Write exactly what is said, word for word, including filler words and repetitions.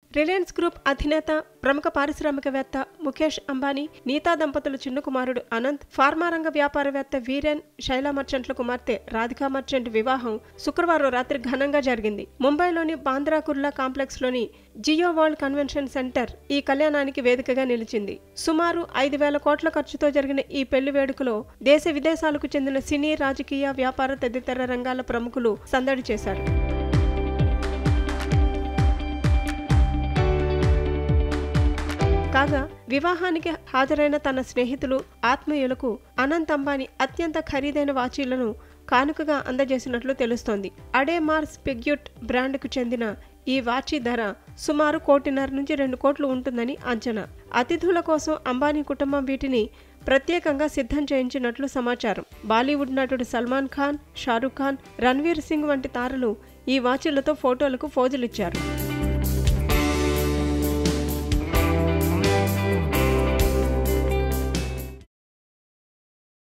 Reliance group అధినేత ప్రముఖ పారిశ్రామికవేత్త ముఖేష్ అంబానీ, నీతా దంపతుల చిన్న కుమారుడు అనంత్, ఫార్మా రంగ వ్యాపారవేత్త వీరేన్, శైలా మర్చెంట్ల కుమార్తె రాధికా మర్చెంట్ వివాహం శుక్రవారం రాత్రి ఘనంగా జరిగింది. ముంబైలోని బాంద్రా కుర్లా కాంప్లెక్స్ లోని జియో వరల్డ్ కన్వెన్షన్ సెంటర్ ఈ కళ్యాణానికి వేదికగా నిలిచింది. సుమారు ఐదు వేల కోట్ల ఖర్చుతో జరిగిన ఈ పెళ్లి వేడుకలో దేశ విదేశాలకు చెందిన సినీ, రాజకీయ, వ్యాపార తదితర రంగాల ప్రముఖులు సందడి చేశారు. కాగా వివాహానికి హాజరైన తన స్నేహితులు, ఆత్మీయులకు అనంత్ అంబానీ అత్యంత ఖరీదైన వాచీలను కానుకగా అందజేసినట్లు తెలుస్తోంది. అడేమార్స్ పిగ్యూట్ బ్రాండ్కు చెందిన ఈ వాచీ ధర సుమారు కోటిన్నర నుంచి రెండు కోట్లు ఉంటుందని అంచనా. అతిథుల కోసం అంబానీ కుటుంబం వీటిని ప్రత్యేకంగా సిద్ధం చేయించినట్లు సమాచారం. బాలీవుడ్ నటుడు సల్మాన్ ఖాన్, షారుఖ్ ఖాన్, రణ్వీర్ సింగ్ వంటి తారలు ఈ వాచీలతో ఫోటోలకు ఫోజులిచ్చారు.